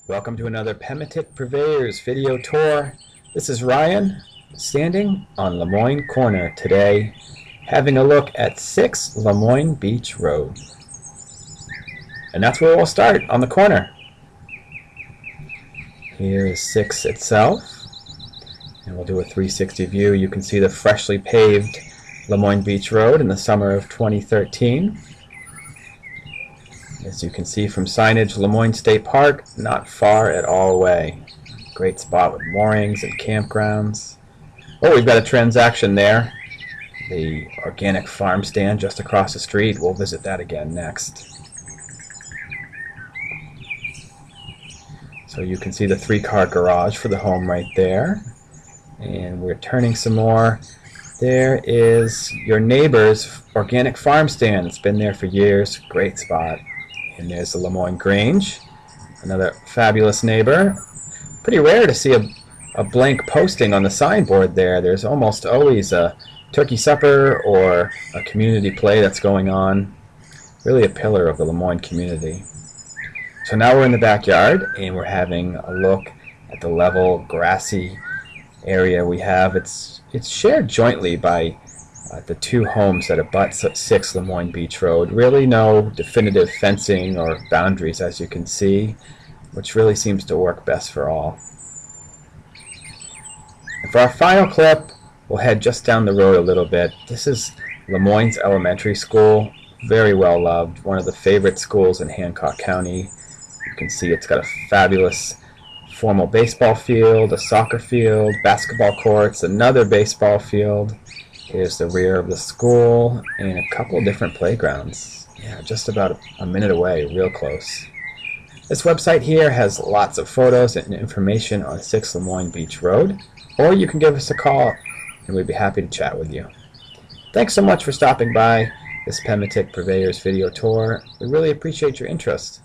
Welcome to another Pematic Purveyors video tour. This is Ryan standing on Lamoine Corner today, having a look at 6 Lamoine Beach Road. And that's where we'll start, on the corner. Here is 6 itself, and we'll do a 360 view. You can see the freshly paved Lamoine Beach Road in the summer of 2013. As you can see from signage, Lamoine State Park, not far at all away. Great spot with moorings and campgrounds. Oh, we've got a transaction there. The organic farm stand just across the street. We'll visit that again next. So you can see the 3-car garage for the home right there. And we're turning some more. There is your neighbor's organic farm stand. It's been there for years. Great spot. And there's the Lamoine Grange, another fabulous neighbor. Pretty rare to see a blank posting on the signboard there. There's almost always a turkey supper or a community play that's going on. Really a pillar of the Lamoine community. So now we're in the backyard and we're having a look at the level grassy area we have. It's shared jointly by the 2 homes that abut 6 Lamoine Beach Road. Really no definitive fencing or boundaries, as you can see, which really seems to work best for all. And for our final clip, we'll head just down the road a little bit. This is Lamoine's Elementary School, very well loved, one of the favorite schools in Hancock County. You can see it's got a fabulous formal baseball field, a soccer field, basketball courts, another baseball field. Here's the rear of the school and a couple different playgrounds. Yeah, just about a minute away, real close. This website here has lots of photos and information on 6 Lamoine Beach Road, or you can give us a call and we'd be happy to chat with you. Thanks so much for stopping by this Pematic Purveyors video tour. We really appreciate your interest.